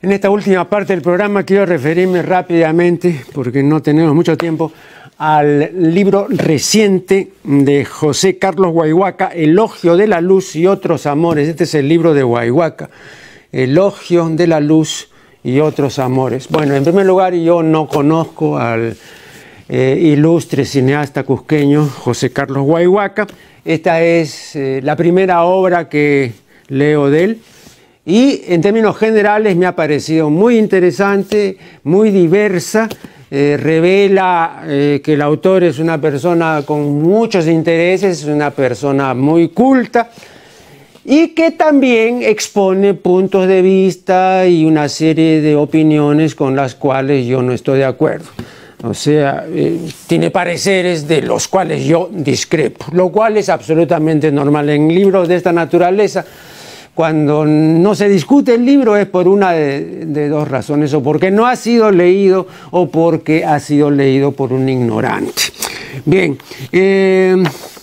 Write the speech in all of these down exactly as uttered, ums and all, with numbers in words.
En esta última parte del programa quiero referirme rápidamente, porque no tenemos mucho tiempo, al libro reciente de José Carlos Huayhuaca, Elogio de la Luz y otros amores. Este es el libro de Huayhuaca, Elogio de la Luz y otros amores. Bueno, en primer lugar, yo no conozco al eh, ilustre cineasta cusqueño José Carlos Huayhuaca. Esta es eh, la primera obra que leo de él. Y en términos generales me ha parecido muy interesante, muy diversa, eh, revela eh, que el autor es una persona con muchos intereses, una persona muy culta y que también expone puntos de vista y una serie de opiniones con las cuales yo no estoy de acuerdo. O sea, eh, tiene pareceres de los cuales yo discrepo, lo cual es absolutamente normal en libros de esta naturaleza. Cuando no se discute el libro es por una de, de dos razones, o porque no ha sido leído o porque ha sido leído por un ignorante. Bien, eh,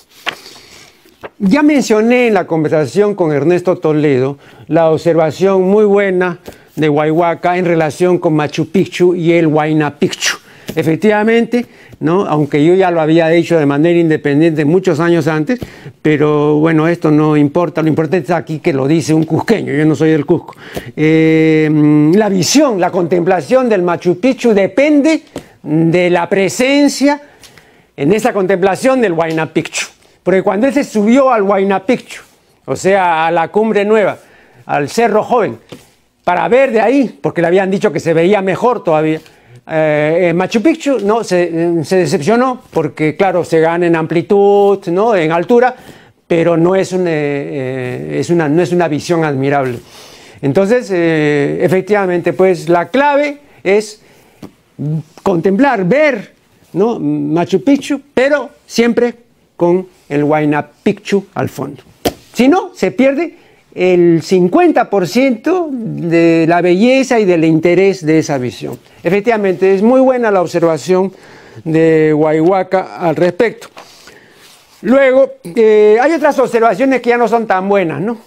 ya mencioné en la conversación con Ernesto Toledo la observación muy buena de Huayhuaca en relación con Machu Picchu y el Huayna Picchu. Efectivamente, ¿no? Aunque yo ya lo había hecho de manera independiente muchos años antes, pero bueno, esto no importa, lo importante es aquí que lo dice un cusqueño, yo no soy del Cusco. Eh, la visión, la contemplación del Machu Picchu depende de la presencia en esa contemplación del Huayna Picchu, porque cuando él se subió al Huayna Picchu, o sea, a la Cumbre Nueva, al Cerro Joven, para ver de ahí, porque le habían dicho que se veía mejor todavía, Eh, Machu Picchu no, se, se decepcionó porque claro, se gana en amplitud, ¿no? En altura, pero no es, un, eh, es una, no es una visión admirable. Entonces, eh, efectivamente, pues la clave es contemplar, ver, ¿no? Machu Picchu, pero siempre con el Huayna Picchu al fondo. Si no, se pierde el cincuenta por ciento de la belleza y del interés de esa visión. Efectivamente, es muy buena la observación de Huayhuaca al respecto. Luego, eh, hay otras observaciones que ya no son tan buenas, ¿no?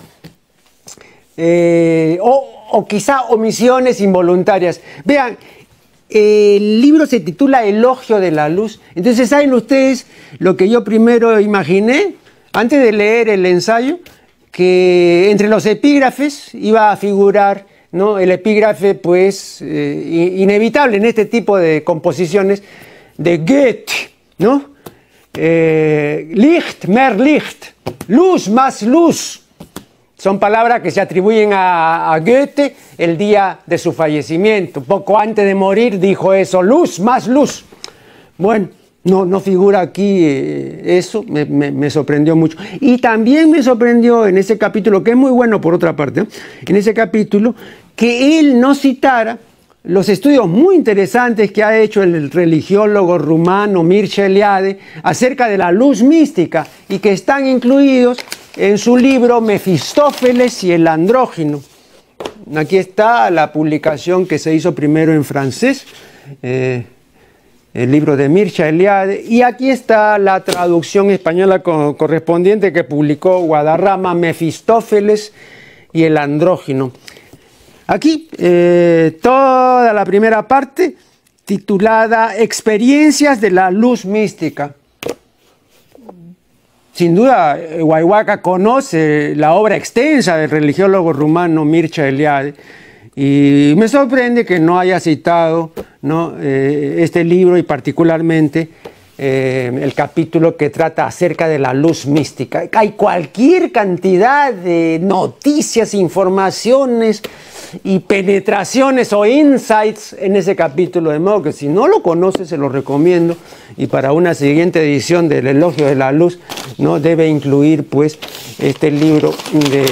Eh, o, o quizá omisiones involuntarias. Vean, el libro se titula Elogio de la Luz. Entonces, ¿saben ustedes lo que yo primero imaginé antes de leer el ensayo? Que entre los epígrafes iba a figurar, ¿no? El epígrafe, pues, eh, inevitable en este tipo de composiciones de Goethe, ¿no? Eh, Licht, mehr Licht, luz más luz. Son palabras que se atribuyen a, a Goethe el día de su fallecimiento. Poco antes de morir dijo eso, luz más luz. Bueno. No, no figura aquí eh, eso, me, me, me sorprendió mucho. Y también me sorprendió en ese capítulo, que es muy bueno por otra parte, ¿eh? En ese capítulo, que él no citara los estudios muy interesantes que ha hecho el religiólogo rumano Mircea Eliade acerca de la luz mística y que están incluidos en su libro Mefistófeles y el andrógino. Aquí está la publicación que se hizo primero en francés, eh, el libro de Mircea Eliade, y aquí está la traducción española co correspondiente que publicó Guadarrama, Mefistófeles y el andrógino. Aquí eh, toda la primera parte titulada Experiencias de la Luz Mística. Sin duda, Huayhuaca conoce la obra extensa del religiólogo rumano Mircea Eliade, y me sorprende que no haya citado, ¿no? eh, este libro y particularmente eh, el capítulo que trata acerca de la luz mística. Hay cualquier cantidad de noticias, informaciones y penetraciones o insights en ese capítulo, de modo que si no lo conoce se lo recomiendo, y para una siguiente edición del Elogio de la Luz, ¿no? Debe incluir pues este libro de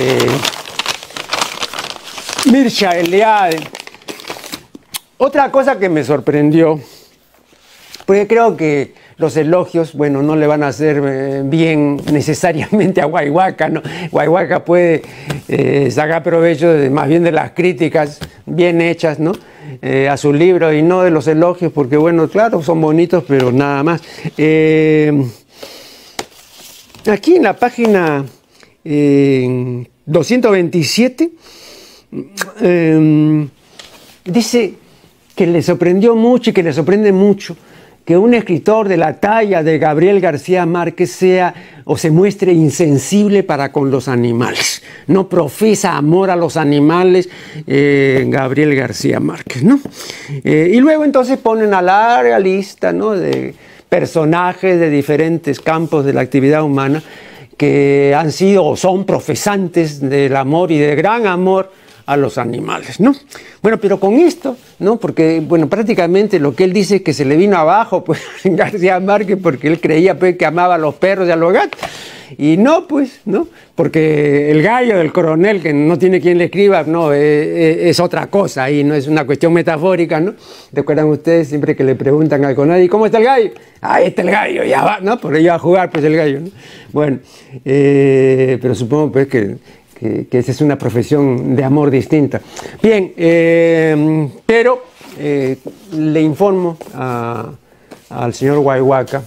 Mircea Eliade. Otra cosa que me sorprendió, porque creo que los elogios, bueno, no le van a hacer eh, bien necesariamente a Huayhuaca, ¿no? Huayhuaca puede eh, sacar provecho de, más bien de las críticas bien hechas, ¿no? Eh, a su libro, y no de los elogios, porque bueno, claro, son bonitos, pero nada más. Eh, aquí en la página eh, doscientos veintisiete, eh, dice que le sorprendió mucho y que le sorprende mucho que un escritor de la talla de Gabriel García Márquez sea o se muestre insensible para con los animales. No profesa amor a los animales eh, Gabriel García Márquez, ¿no? Eh, y luego entonces ponen una larga lista, ¿no?, de personajes de diferentes campos de la actividad humana que han sido o son profesantes del amor y de gran amor a los animales, ¿no? Bueno, pero con esto, ¿no? Porque, bueno, prácticamente lo que él dice es que se le vino abajo, pues, García Márquez, porque él creía, pues, que amaba a los perros y a los gatos. Y no, pues, ¿no? Porque el gallo del coronel, que no tiene quien le escriba, no, es, es otra cosa, y no es una cuestión metafórica, ¿no? ¿Recuerdan ustedes siempre que le preguntan al coronel, ¿y cómo está el gallo? Ahí está el gallo, ya va, ¿no? Por ello va a jugar, pues, el gallo, ¿no? Bueno, eh, pero supongo, pues, que... que, que esa es una profesión de amor distinta. Bien, eh, pero eh, le informo a, al señor Huayhuaca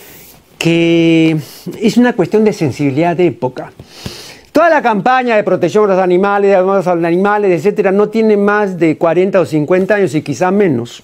que es una cuestión de sensibilidad de época. Toda la campaña de protección de los animales, de los animales, etcétera, no tiene más de cuarenta o cincuenta años y quizá menos.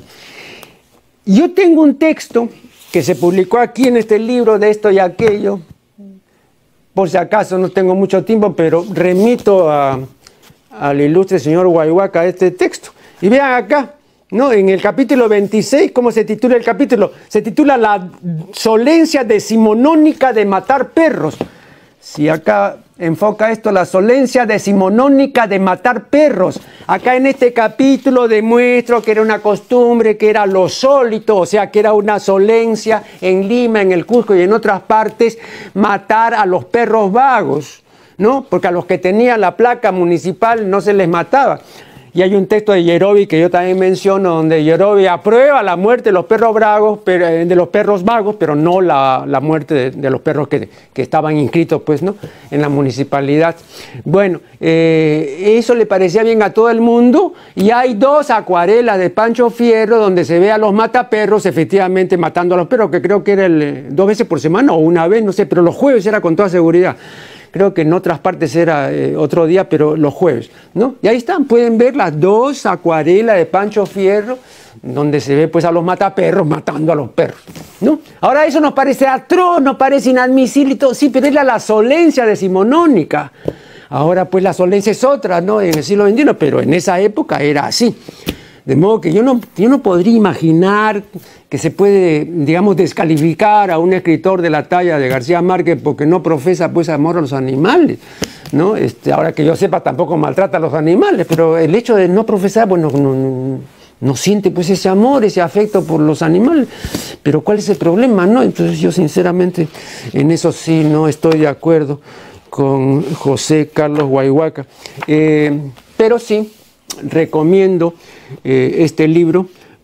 Yo tengo un texto que se publicó aquí en este libro de esto y aquello. Por si acaso no tengo mucho tiempo, pero remito a, al ilustre señor Huayhuaca este texto. Y vean acá, ¿no? En el capítulo veintiséis, ¿cómo se titula el capítulo? Se titula La solencia decimonónica de matar perros. Si acá enfoca esto, la solencia decimonónica de matar perros. Acá en este capítulo demuestro que era una costumbre, que era lo sólito, o sea, que era una solencia en Lima, en el Cusco y en otras partes, matar a los perros vagos, ¿no? Porque a los que tenían la placa municipal no se les mataba. Y hay un texto de Yerobi que yo también menciono, donde Yerobi aprueba la muerte de los perros vagos, pero, de los perros vagos, pero no la, la muerte de, de los perros que, que estaban inscritos, pues, ¿no?, en la municipalidad. Bueno, eh, eso le parecía bien a todo el mundo, y hay dos acuarelas de Pancho Fierro donde se ve a los mataperros efectivamente matando a los perros, que creo que era el, dos veces por semana o una vez, no sé, pero los jueves era con toda seguridad. Creo que en otras partes era eh, otro día, pero los jueves, ¿no? Y ahí están, pueden ver las dos acuarelas de Pancho Fierro, donde se ve pues a los mataperros matando a los perros, ¿no? Ahora eso nos parece atroz, nos parece inadmisible y todo, sí, pero era la solencia decimonónica. Ahora pues la solencia es otra, ¿no?, en el siglo veintiuno, pero en esa época era así. De modo que yo no, yo no podría imaginar que se puede, digamos, descalificar a un escritor de la talla de García Márquez porque no profesa pues amor a los animales, ¿no? Este, ahora que yo sepa tampoco maltrata a los animales, pero el hecho de no profesar, bueno, no, no, no siente pues ese amor, ese afecto por los animales. Pero ¿cuál es el problema, no? Entonces yo sinceramente en eso sí no estoy de acuerdo con José Carlos Huayhuaca. Eh, pero sí recomiendo eh, este libro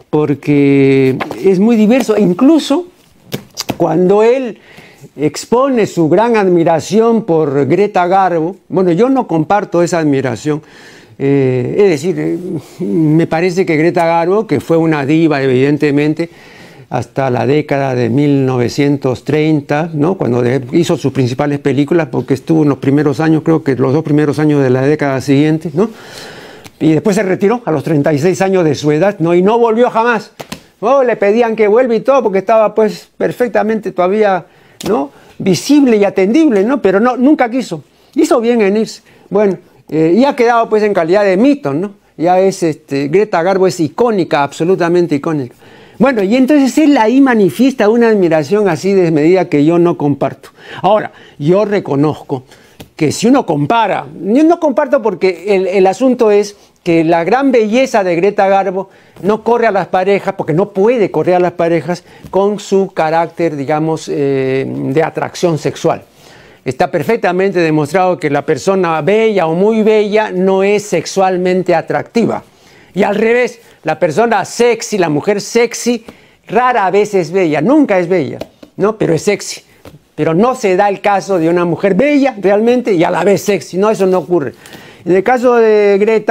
porque es muy diverso, e incluso cuando él expone su gran admiración por Greta Garbo, bueno, yo no comparto esa admiración, eh, es decir, eh, me parece que Greta Garbo, que fue una diva evidentemente, hasta la década de mil novecientos treinta, ¿no?, cuando de, hizo sus principales películas, porque estuvo en los primeros años, creo que los dos primeros años de la década siguiente, ¿no?, y después se retiró a los treinta y seis años de su edad, ¿no?, y no volvió jamás. Oh, le pedían que vuelva y todo, porque estaba pues perfectamente todavía, ¿no?, visible y atendible, ¿no?, pero no, nunca quiso. Hizo bien en irse. Bueno, eh, y ha quedado pues en calidad de mito, ¿no? Ya es, este, Greta Garbo es icónica, absolutamente icónica. Bueno, y entonces él ahí manifiesta una admiración así desmedida que yo no comparto. Ahora, yo reconozco que si uno compara, yo no comparto porque el, el asunto es que la gran belleza de Greta Garbo no corre a las parejas, porque no puede correr a las parejas con su carácter, digamos, eh, de atracción sexual. Está perfectamente demostrado que la persona bella o muy bella no es sexualmente atractiva. Y al revés, la persona sexy, la mujer sexy, rara vez es bella, nunca es bella, ¿no?, pero es sexy. Pero no se da el caso de una mujer bella realmente y a la vez sexy, no, eso no ocurre. En el caso de Greta,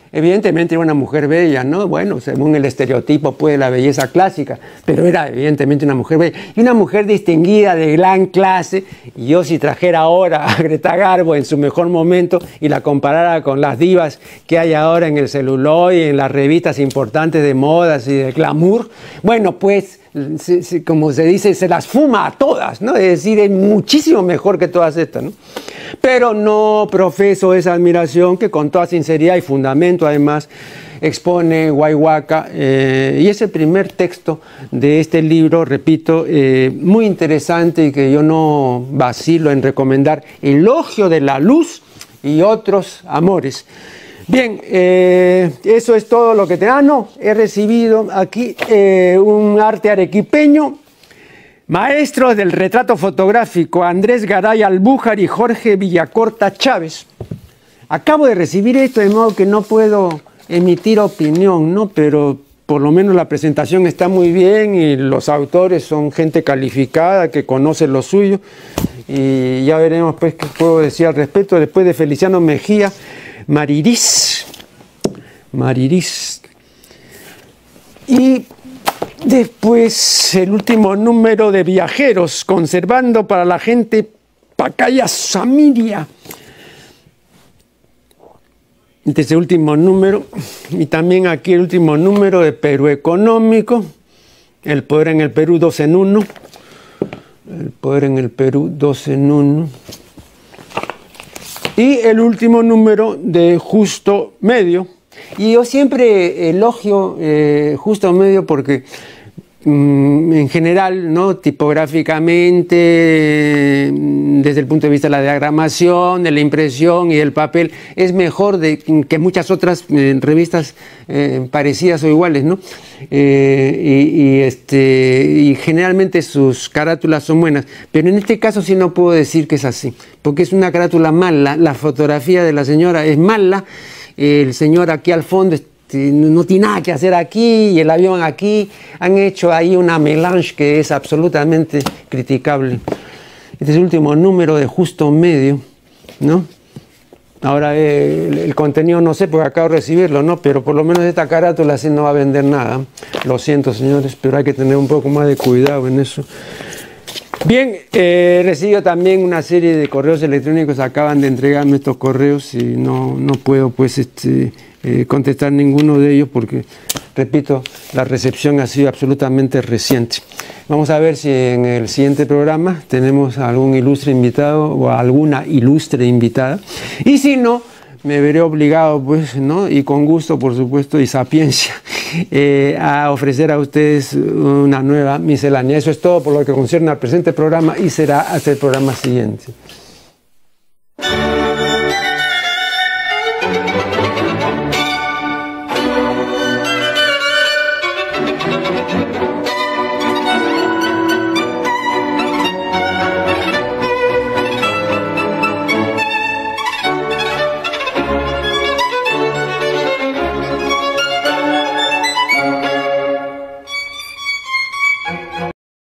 Evidentemente era una mujer bella, ¿no? Bueno, según el estereotipo pues, de la belleza clásica, pero era evidentemente una mujer bella. Y una mujer distinguida de gran clase. Y yo si trajera ahora a Greta Garbo en su mejor momento y la comparara con las divas que hay ahora en el celuloide, en las revistas importantes de modas y de glamour, bueno, pues, se, se, como se dice, se las fuma a todas, ¿no? Es decir, es muchísimo mejor que todas estas, ¿no? Pero no profeso esa admiración que con toda sinceridad y fundamento además expone Waywaqa, eh, y es el primer texto de este libro, repito, eh, muy interesante y que yo no vacilo en recomendar, Elogio de la Luz y otros amores. Bien, eh, eso es todo lo que te... Ah, no, he recibido aquí eh, un arte arequipeño. Maestros del retrato fotográfico, Andrés Garay Albújar y Jorge Villacorta Chávez. Acabo de recibir esto, de modo que no puedo emitir opinión, ¿no? Pero por lo menos la presentación está muy bien y los autores son gente calificada que conoce lo suyo. Y ya veremos pues qué puedo decir al respecto. Después de Feliciano Mejía, Mariris. Mariris. Y... después, el último número de Viajeros, conservando para la gente Pacaya Samiria. Este es el último número. Y también aquí el último número de Perú Económico. El poder en el Perú, dos en uno. El poder en el Perú, dos en uno. Y el último número de Justo Medio. Y yo siempre elogio eh, Justo Medio porque mm, en general, ¿no? Tipográficamente, eh, desde el punto de vista de la diagramación, de la impresión y del papel, es mejor de, que muchas otras eh, revistas eh, parecidas o iguales, ¿no? Eh, y, y, este, y generalmente sus carátulas son buenas, pero en este caso sí no puedo decir que es así, porque es una carátula mala, la fotografía de la señora es mala. El señor aquí al fondo este, no tiene nada que hacer aquí y el avión aquí. Han hecho ahí una melange que es absolutamente criticable. Este es el último número de Justo Medio, ¿no? Ahora eh, el, el contenido no sé porque acabo de recibirlo, ¿no? Pero por lo menos esta carátula así no va a vender nada. Lo siento, señores, pero hay que tener un poco más de cuidado en eso. Bien, eh, recibo también una serie de correos electrónicos, acaban de entregarme estos correos y no, no puedo pues este, eh, contestar ninguno de ellos porque, repito, la recepción ha sido absolutamente reciente. Vamos a ver si en el siguiente programa tenemos algún ilustre invitado o alguna ilustre invitada y si no, me veré obligado, pues, ¿no? Y con gusto, por supuesto, y sapiencia, eh, a ofrecer a ustedes una nueva miscelánea. Eso es todo por lo que concierne al presente programa y será hasta el programa siguiente.